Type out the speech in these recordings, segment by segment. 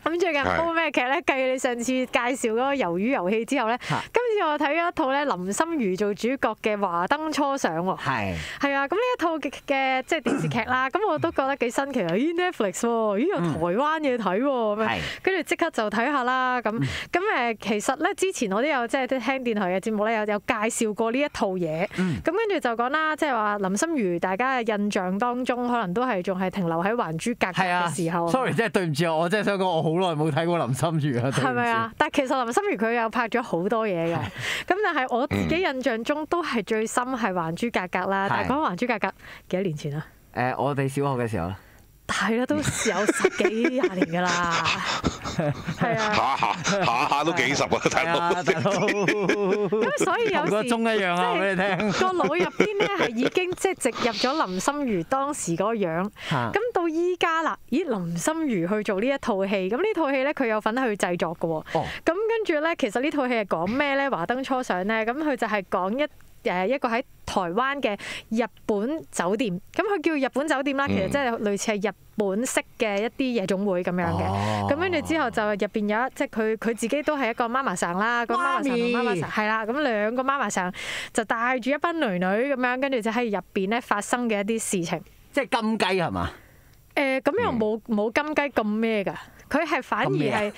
咁最近煲咩劇咧？繼你上次介紹嗰個魷魚遊戲之後咧，今次我睇咗一套咧林心如做主角嘅《華燈初上》喎。係啊，咁呢一套嘅即係電視劇啦，咁我都覺得幾新奇啊！咦 Netflix 喎，咦有台灣嘢睇喎，跟住即刻就睇下啦。咁其實咧之前我都有即係聽電台嘅節目咧，有介紹過呢一套嘢。咁跟住就講啦，即係話林心如大家嘅印象當中，可能都係仲係停留喺《還珠格格》嘅時候。 Sorry， 真係對唔住我真係想講我好耐冇睇過林心如啊。 係咪啊？但係其實林心如佢有拍咗好多嘢嘅，咁但係我自己印象中都係最深係《還珠格格》啦。但係講《還珠格格》幾多年前啊？ 我哋小學嘅時候啦。 係啦，都有10幾20年㗎啦。係啊， 下都幾十啊，大佬。 咁所以有時個鐘一樣啊，俾你聽。 個腦入邊咧係已經即係植入咗林心如當時嗰個樣。咁到依家啦，咦？林心如去做呢一套戲，咁呢套戲咧佢有份去製作嘅喎。咁跟住咧，其實呢套戲係講咩咧？華燈初上咧，咁佢就係講一個喺台灣嘅日本酒店，咁佢叫日本酒店啦，其實即係類似係日本式嘅一啲夜總會咁樣嘅。咁跟住之後就入邊有即係佢自己都係一個媽媽桑啦，個媽媽桑同媽媽桑係啦，咁兩個媽媽桑就帶住一班女女咁樣，跟住就喺入邊咧發生嘅一啲事情。 即係金雞係嘛？ 咁又冇金雞咁咩㗎？佢係反而係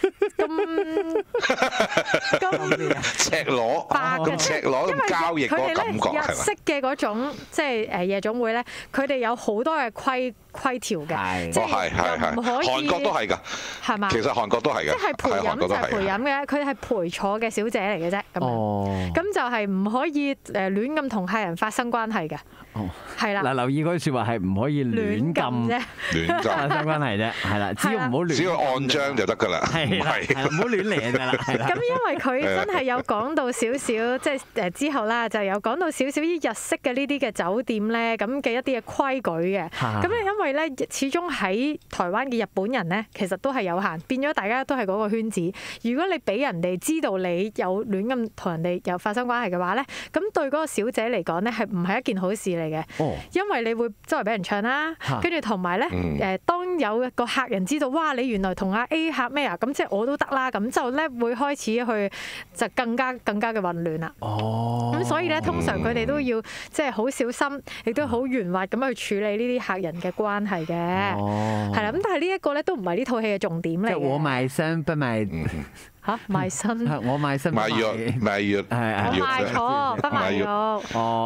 咁赤裸，咁赤裸咁交易嗰個感覺係嘛？ 日式嘅嗰種即係夜總會咧，佢哋有好多嘅規條嘅，即係唔可以。 韓國都係㗎， 係嘛？ 其實韓國都係㗎， 即係陪飲就係陪飲嘅，佢係陪坐嘅小姐嚟嘅啫。咁就係唔可以亂咁同客人發生關係嘅。係啦。 嗱，留意嗰句説話係唔可以亂咁啫，亂發生關係啫。係啦，只要唔好亂。 只要按章就得㗎啦， 係唔好亂嚟㗎啦，係啦。 咁因為佢真係有講到少少，即係之後啦，就有講到少少啲日式嘅呢啲嘅酒店咧，咁嘅一啲嘅規矩嘅。咁咧因為咧，始終喺台灣嘅日本人咧，其實都係有限，變咗大家都係嗰個圈子。如果你俾人哋知道你有亂咁同人哋有發生關係嘅話咧，咁對嗰個小姐嚟講咧，係唔係一件好事嚟嘅？因為你會周圍俾人唱啦，跟住同埋咧當有一個客人知道，哇！你原來同阿 A 客咩啊？咁即係我都得啦，咁就咧會開始去就更加嘅混亂啦。咁所以咧，通常佢哋都要即係好小心，亦都好圓滑咁去處理呢啲客人嘅關係嘅。係啦，咁但係呢一個咧都唔係呢套戲嘅重點嚟嘅。 即係我賣身不賣賣身。 我賣身賣藥， 我賣錯不賣肉。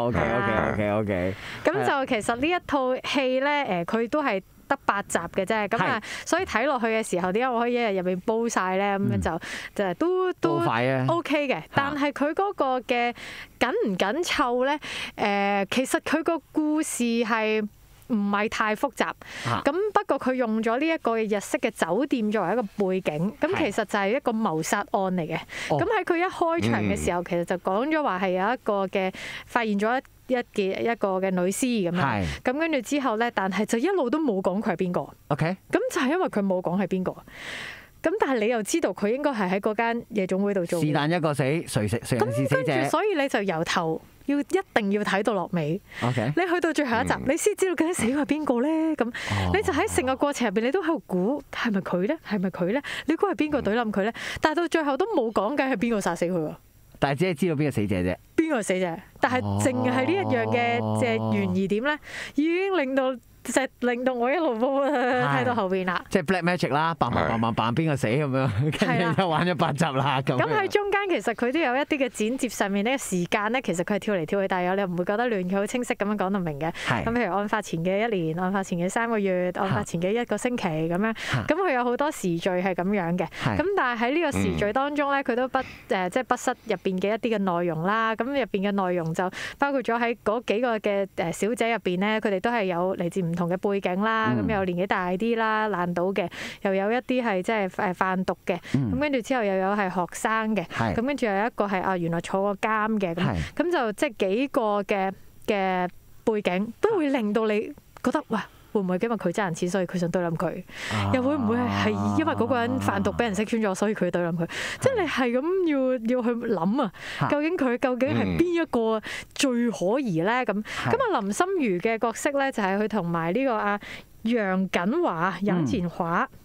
OK。 咁就其實呢一套戲咧，佢都係得8集嘅啫，咁啊，所以睇落去嘅時候，點解我可以一日入面煲晒咧？咁樣就都快啊 OK 嘅。但係佢嗰個嘅緊唔緊湊咧？其實佢個故事係唔係太複雜，咁不過佢用咗呢一個日式嘅酒店作為一個背景，咁其實就係一個謀殺案嚟嘅。咁喺佢一開場嘅時候，其實就講咗話係有一個嘅發現咗一個嘅女屍咁樣，咁跟住之後咧，但係就一路都冇講佢係邊個。 OK， 咁就係因為佢冇講係邊個，咁但係你又知道佢應該係喺嗰間夜總會度做。 是但一個死，誰是死者？ 咁跟住，所以你就由頭一定要睇到落尾。 OK， 你去到最後一集，你先知道究竟死係邊個咧？咁你就喺成個過程入邊，你都喺度估係咪佢咧？係咪佢咧？你估係邊個懟冧佢咧？但係到最後都冇講緊係邊個殺死佢喎。 但係只係知道邊個死者啫。 邊個死者？但係淨係呢一樣嘅即係懸疑點咧，已經令到我一路煲睇到後邊啦。 即係 Black Magic 啦，扮邊個死咁樣，跟住就玩咗8集啦。咁喺中間其實佢都有一啲嘅剪接上面呢個時間咧，其實佢係跳嚟跳去，但係你又唔會覺得亂，佢好清晰咁樣講到明嘅。咁譬如案發前嘅1年、案發前嘅3個月、案發前嘅1個星期咁樣，咁佢有好多時序係咁樣嘅。咁但係喺呢個時序當中咧，佢都即係不失入邊嘅一啲嘅內容啦。咁入邊嘅內容就包括咗喺嗰幾個嘅小姐入邊咧，佢哋都係有嚟自唔同嘅背景啦。咁有年紀大啲啦，爛賭嘅，又有一啲係即係販毒嘅。咁跟住之後又有係學生嘅。咁跟住有一個係原來坐過監嘅。咁就即係幾個嘅背景都會令到你覺得哇！會唔會因為佢爭人錢，所以佢想對冧佢？又會唔會係因為嗰個人販毒俾人識穿咗，所以佢對冧佢？即係你係咁要去諗啊！究竟佢究竟係邊一個最可疑咧？咁林心如嘅角色咧就係佢同埋呢個楊謹華、尹前華。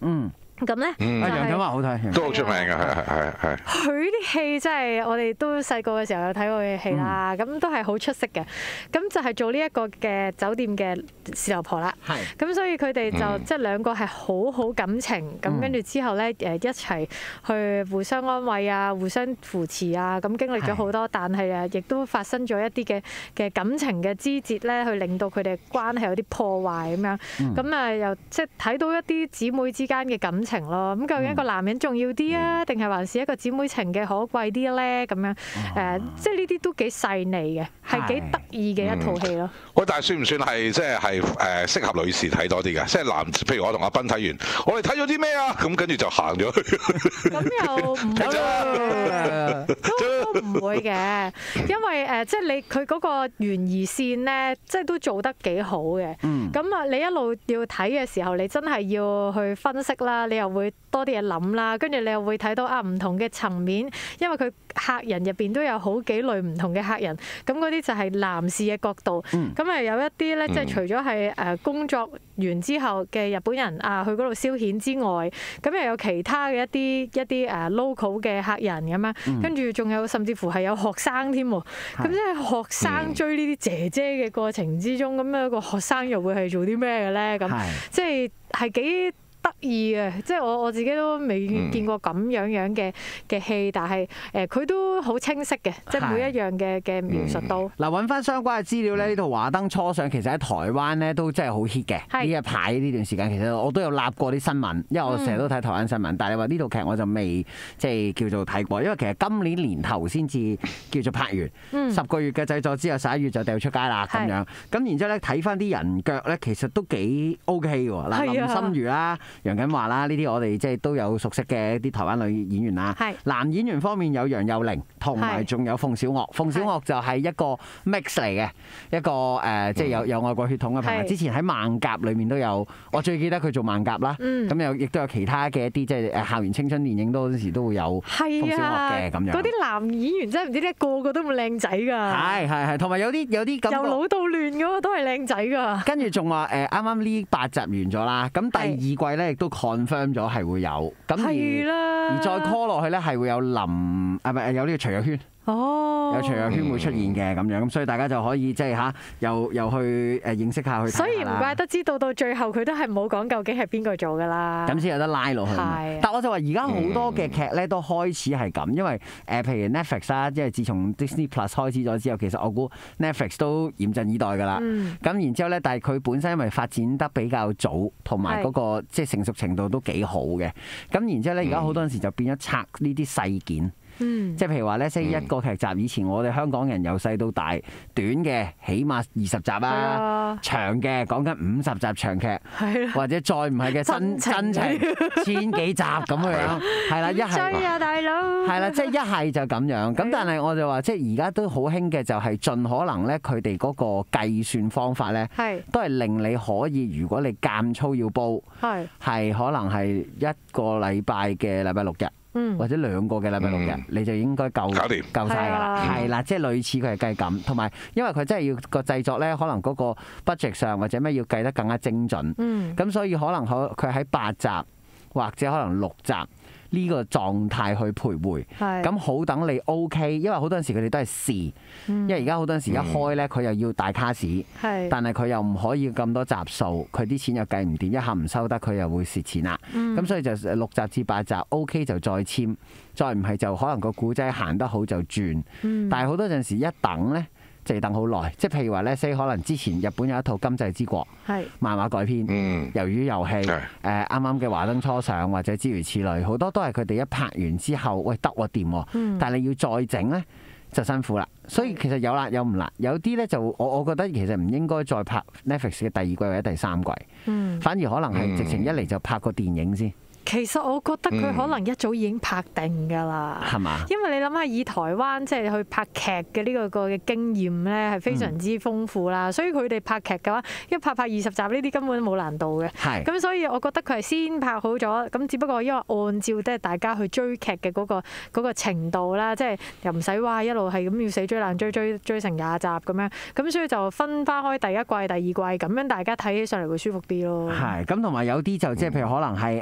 咁咧， 楊謹華好睇， 都好出名嘅，係。 佢啲戲真係我哋都細個嘅時候有睇過嘅戲啦，咁都係好出色嘅。咁就係做呢一個嘅酒店嘅侍樓婆啦。係。咁所以佢哋就即係兩個係好好感情，咁跟住之後咧一齊去互相安慰啊，互相扶持啊，咁經歷咗好多，但係亦都發生咗一啲嘅感情嘅枝節咧，去令到佢哋關係有啲破壞咁樣。咁又即係睇到一啲姊妹之間嘅感情咯，咁究竟一個男人重要啲啊，定係還是一個姊妹情嘅可貴啲咧？咁樣即係呢啲都幾細膩嘅，係幾得意嘅一套戲咯。 喂，但係算唔算係即係適合女士睇多啲嘅？即係男，譬如我同阿斌睇完，我哋睇咗啲咩啊？咁跟住就行咗去。 咁又唔會，都唔會嘅，因為即係佢嗰個懸疑線咧，即係都做得幾好嘅。咁啊，你一路要睇嘅時候，你真係要去分析啦，你又會多啲嘢諗啦，跟住你又會睇到唔同嘅層面，因為佢客人入邊都有好幾類唔同嘅客人，咁嗰啲就係男士嘅角度，咁有一啲咧，即係除咗係工作完之後嘅日本人去嗰度消遣之外，咁又有其他嘅一啲local 嘅客人咁樣，跟住仲有甚至乎係有學生添喎，咁即係學生追呢啲姐姐嘅過程之中，咁樣個學生又會係做啲咩嘅咧？咁即係幾得意嘅，即係我自己都未見過咁樣嘅戲，但係佢都好清晰嘅，即係每一樣嘅描述都。 嗱，揾翻相關嘅資料咧，呢套《華燈初上》其實喺台灣咧都真係好 hit 嘅。呢一排呢段時間，其實我都有立過啲新聞，因為我成日都睇台灣新聞。但係你話呢套劇我就未即係叫做睇過，因為其實今年年頭先至叫做拍完，10個月嘅製作之後11月就掉出街啦咁樣。咁然之後咧睇翻啲人腳咧，其實都幾 OK 喎。嗱，林心如啦、楊謹華啦，呢啲我哋即係都有熟悉嘅一啲台灣女演員啦。男演員方面有楊佑寧，同埋仲有鳳小岳。鳳小岳就係一個 mix 嚟嘅，一個即係有外國血統嘅朋友。之前喺《艋舺》裏面都有，我最記得佢做艋舺啦。咁亦都有其他嘅一啲即係校園青春電影都嗰時都會有鳳小岳嘅咁樣。 嗰啲男演員真係唔知點解個個都咁靚仔㗎。 係，同埋有啲咁由老到亂嗰個都係靚仔㗎。 跟住仲話啱啱呢8集完咗啦，咁第二季咧亦都 confirm 咗係會有，咁而再 call 落去咧係會有有呢個徐若瑄。有徐若瑄會出現嘅咁樣，咁所以大家就可以即係又去認識下去睇下。所以唔怪得知到最後佢都係冇講究竟係邊個做㗎啦。咁先有得拉落去。但我就話而家好多嘅劇咧都開始係咁，因為譬如 Netflix 啦，即係自從 Disney Plus 開始咗之後，其實我估 Netflix 都嚴陣以待㗎啦。咁然之後咧，但係佢本身因為發展得比較早，同埋嗰個即係成熟程度都幾好嘅。咁然之後咧，而家好多陣時就變咗拆呢啲細件。即係譬如話咧，即係一個劇集，以前我哋香港人由細到大，短嘅起碼20集啊，長嘅講緊50集長劇，或者再唔係嘅真情千幾集咁樣，係啦，一係追啊大佬，係啦，即係一係就咁樣。咁但係我就話，即係而家都好興嘅就係盡可能咧，佢哋嗰個計算方法咧，都係令你可以，如果你間操要煲，係可能係一個禮拜嘅禮拜6日。或者2個嘅禮拜6日，你就應該夠晒㗎啦，係啦，即係類似佢係計咁，同埋因為佢真係要個製作咧，可能嗰個 budget 上或者咩要計得更加精準，咁所以可能佢喺8集或者可能6集呢個狀態去徘徊，咁好等你 OK， 因為好多陣時佢哋都係試，因為而家好多陣時一開咧佢又要大卡士，但係佢又唔可以咁多集數，佢啲錢又計唔掂，一下唔收得佢又會蝕錢啦，咁所以就6集至8集 OK 就再簽，再唔係就可能個古仔行得好就轉，但係好多陣時一等咧，就要等好耐，即係譬如話咧，可能之前日本有一套《今際之國》漫畫改編，魷魚遊戲，啱啱嘅《華燈初上》或者諸如此類，好多都係佢哋一拍完之後，喂得喎掂，但係你要再整咧就辛苦啦。所以其實有辣有唔辣，有啲咧就我覺得其實唔應該再拍 Netflix 嘅第2季或者第3季，反而可能係直情一嚟就拍個電影先。 其實我覺得佢可能一早已經拍定㗎啦，係嘛？因為你諗下，以台灣即係去拍劇嘅呢個嘅經驗咧，係非常之豐富啦。所以佢哋拍劇嘅話，一拍20集呢啲根本都冇難度嘅。係。咁所以我覺得佢係先拍好咗，咁只不過因為按照即係大家去追劇嘅嗰個程度啦，即係又唔使話一路係咁要死追爛追成20集咁樣，咁所以就分翻開第1季、第2季，咁樣大家睇起上嚟會舒服啲咯。係。咁同埋有啲就即係譬如可能係叫做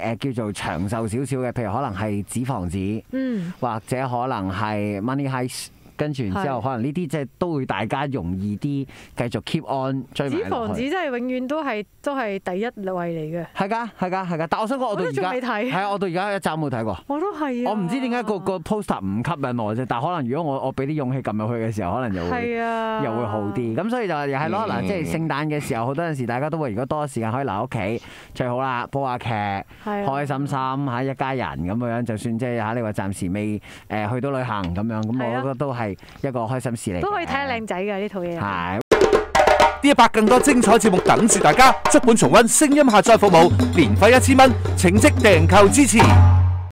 就長壽少少嘅，譬如可能係紙房子，或者可能係 Money Heist。跟住然之後，可能呢啲即係都會大家容易啲繼續 keep on 追埋落去。紙房子真係永遠都係第一位嚟嘅。 係㗎。但我想講，我到而家係啊，我到而家一集冇睇過。 我都係啊。 我唔知點解個 poster 唔吸引我啫，但係可能如果我俾啲勇氣撳入去嘅時候，可能又會好啲。咁所以就又係咯，嗱，即係聖誕嘅時候，好多陣時大家都會如果多時間可以留屋企，最好啦，煲下劇，開心嚇一家人咁樣，就算即係嚇你話暫時未去到旅行咁樣，咁我覺得都係一個開心事嚟， 都可以睇下靚仔嘅呢套嘢。 係 D100更多精彩節目等住大家，足本重溫聲音下載服務，年費1000蚊，請即訂購支持。